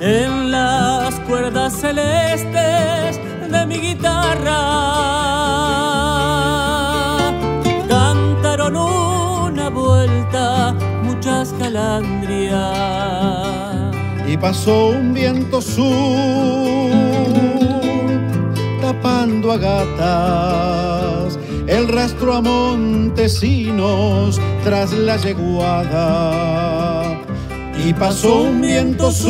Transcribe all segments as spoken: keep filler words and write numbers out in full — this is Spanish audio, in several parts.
en las cuerdas celestes de mi guitarra. Cantaron una vuelta muchas calandrias. Y pasó un viento sur tapando a gatas, el rastro a montesinos tras la yeguada. Y pasó un viento sur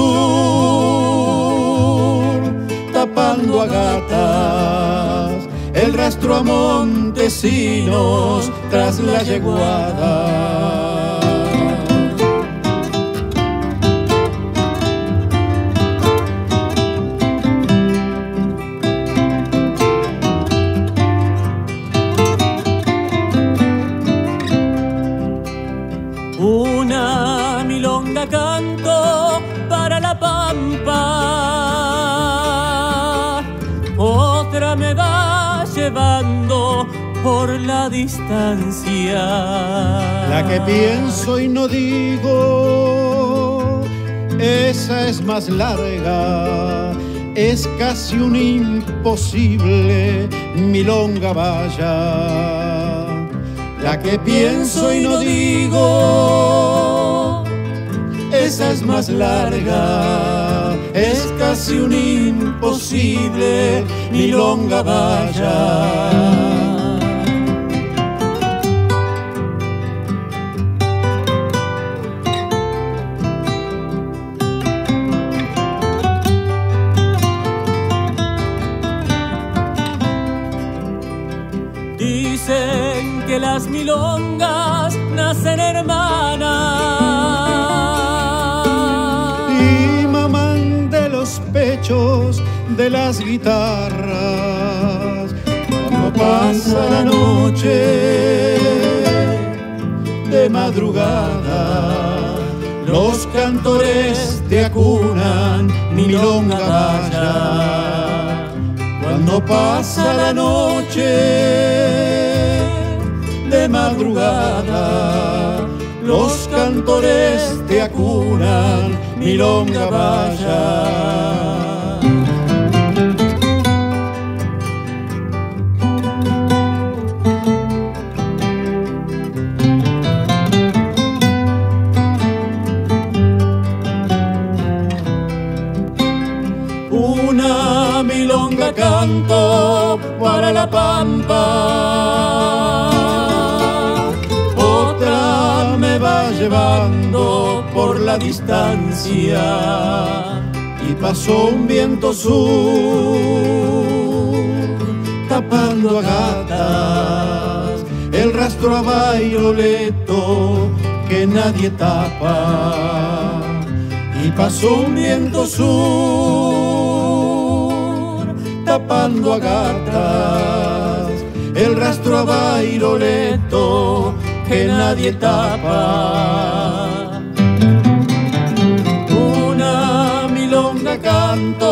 tapando a gatas, el rastro a montesinos tras la yeguada. Una milonga canto para la pampa, otra me va llevando por la distancia. La que pienso y no digo, esa es más larga, es casi un imposible milonga vaya. La que pienso y no digo, esa es más larga, es casi un imposible milonga vaya. Dicen que las milongas nacen hermanas y maman de los pechos de las guitarras. Cuando pasa la noche de madrugada, los cantores te acunan, milonga vaya. Cuando pasa la noche de madrugada, los cantores te acunan, milonga vaya. Una milonga canto para la pampa, otra me va llevando por la distancia. Y pasó un viento sur tapando a gatas, el rastro a violeto que nadie tapa. Y pasó un viento sur tapando a gatas, el rastro a violeto que nadie tapa. Una milonga canto